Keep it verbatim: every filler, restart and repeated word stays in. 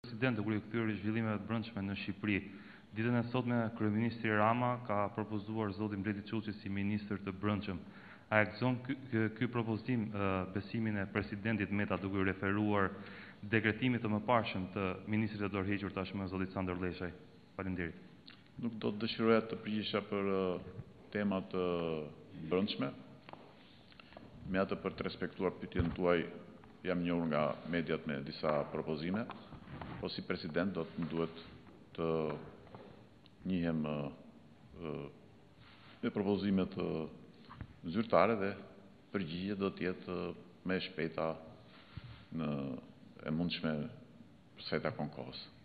President, kur i kthyer zhvillimeve të brendshme në Shqipëri, ditën e sotme kryeministri Rama ka propozuar zotin Bledi Çuçi si ministër të brendshëm. A e gëzon ky, ky propozim uh, besimin e presidentit Meta duke u referuar dekretimit të mëparshëm të ministrit të dorëhequr tashmë zotit Sandor Leshaj? Faleminderit. Nuk do të dëshiroja të përgjigjesha për uh, temat uh, brendshme. Me atë për të respektuar pyetjen tuaj, jam njohur nga mediat me disa propozime, po si president do të më duhet të njihem uh, uh, me propozimet uh, zyrtare dhe përgjigje do të jetë uh, më e shpejta në e mundshme për sa i takon kohës.